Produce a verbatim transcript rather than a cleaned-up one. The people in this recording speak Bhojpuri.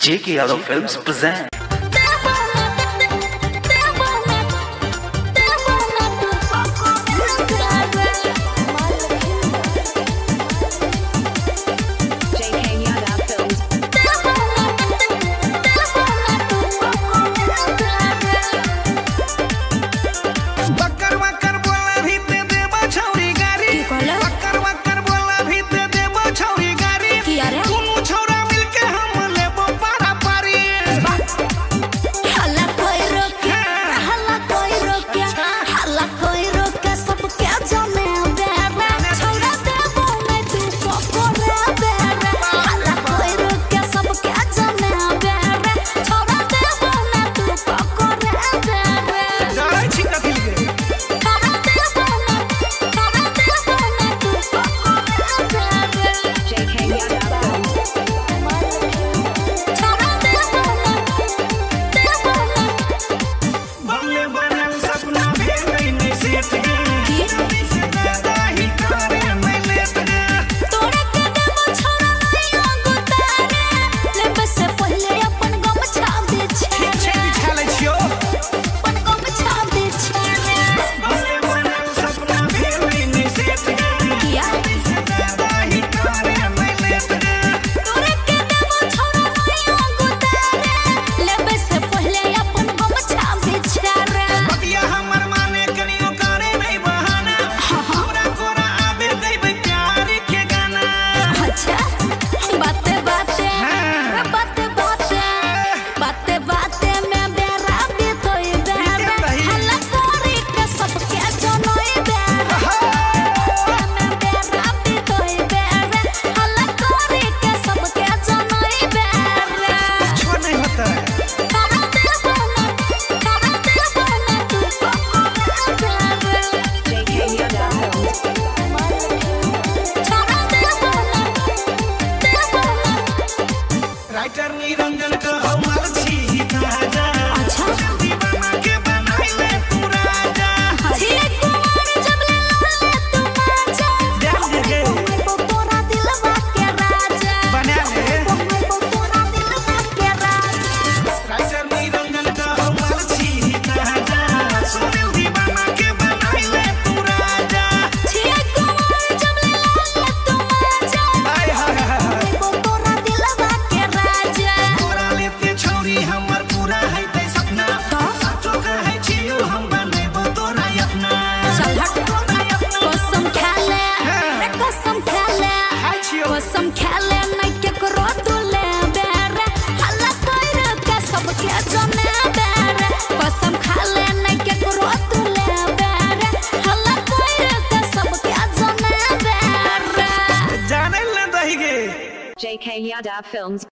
J K Yadav Films present. Niranjan का हमार छी ताजा अच्छा दीवाना के बनाइले तू राजा छी कुमार जब ले ले तू माजा देख के तोरा दिलवा के राजा बना ले तोरा दिलवा के राजा राइटर निरंजन का हमार छी ताजा सुनील दीवाना के बनाइले तू राजा छी कुमार जब ले ले तू माजा हाय हाय हाय तोरा दिलवा के राजा तोरा लेते छोरी हमर पूरा है ते सपना साचो कहे छियो हम बनेबो तोरा अपना चल हट तोरा अपना कसम खा ले रे कसम खा ले कसम खा ले नहीं के करो तू ले बेरे हल्ला कोइर के सब के जने बेरे कसम खा ले नहीं के करो तू ले बेरे हल्ला कोइर के सब के जने बेरे जाने ले दही गे J K Yadav Films